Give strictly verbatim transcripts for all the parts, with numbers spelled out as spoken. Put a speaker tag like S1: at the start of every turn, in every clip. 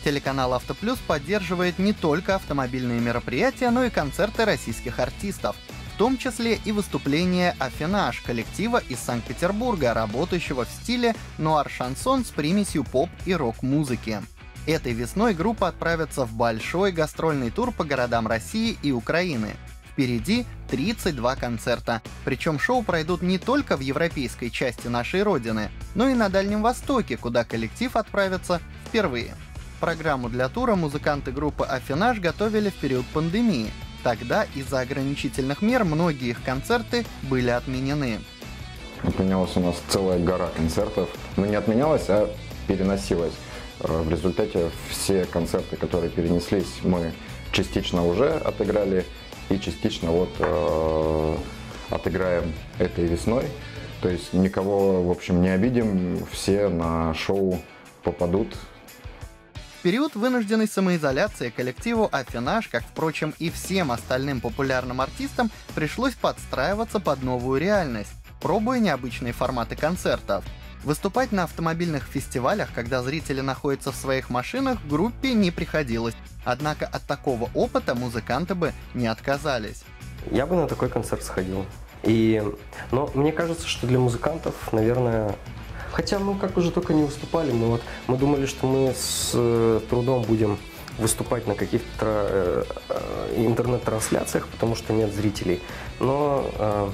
S1: Телеканал «Автоплюс» поддерживает не только автомобильные мероприятия, но и концерты российских артистов, в том числе и выступления «Аффинаж» коллектива из Санкт-Петербурга, работающего в стиле нуар-шансон с примесью поп и рок-музыки. Этой весной группа отправится в большой гастрольный тур по городам России и Украины. Впереди тридцать два концерта, причем шоу пройдут не только в европейской части нашей родины, но и на Дальнем Востоке, куда коллектив отправится впервые. Программу для тура музыканты группы «Аффинаж» готовили в период пандемии. Тогда из-за ограничительных мер многие их концерты были отменены.
S2: Отменялась у нас целая гора концертов. Ну, не отменялась, а переносилась. В результате все концерты, которые перенеслись, мы частично уже отыграли и частично вот э, отыграем этой весной. То есть никого, в общем, не обидим, все на шоу попадут.
S1: В период вынужденной самоизоляции коллективу «Аффинаж», как, впрочем, и всем остальным популярным артистам, пришлось подстраиваться под новую реальность, пробуя необычные форматы концертов. Выступать на автомобильных фестивалях, когда зрители находятся в своих машинах, группе не приходилось. Однако от такого опыта музыканты бы не отказались.
S3: Я бы на такой концерт сходил. И, но мне кажется, что для музыкантов, наверное... Хотя мы как уже только не выступали, мы, вот, мы думали, что мы с э, трудом будем выступать на каких-то э, э, интернет-трансляциях, потому что нет зрителей. Но э,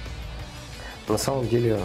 S3: на самом деле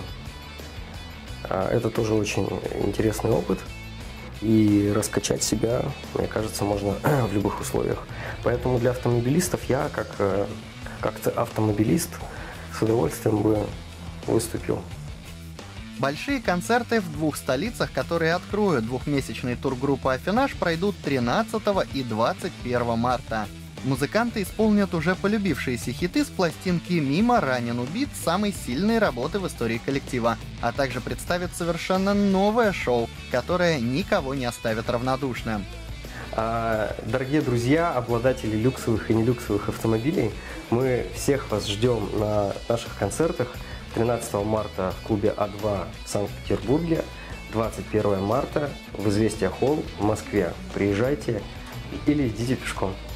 S3: э, это тоже очень интересный опыт. И раскачать себя, мне кажется, можно в любых условиях. Поэтому для автомобилистов я, как, э, как автомобилист, с удовольствием бы выступил.
S1: Большие концерты в двух столицах, которые откроют двухмесячный тур группы «Аффинаж», пройдут тринадцатого и двадцать первого марта. Музыканты исполнят уже полюбившиеся хиты с пластинки «Мимо», «Ранен», «Убит», самой сильной работы в истории коллектива, а также представят совершенно новое шоу, которое никого не оставит равнодушным.
S3: Дорогие друзья, обладатели люксовых и нелюксовых автомобилей, мы всех вас ждем на наших концертах. тринадцатого марта в клубе А два в Санкт-Петербурге, двадцать первого марта в Известия Холл в Москве. Приезжайте или идите пешком.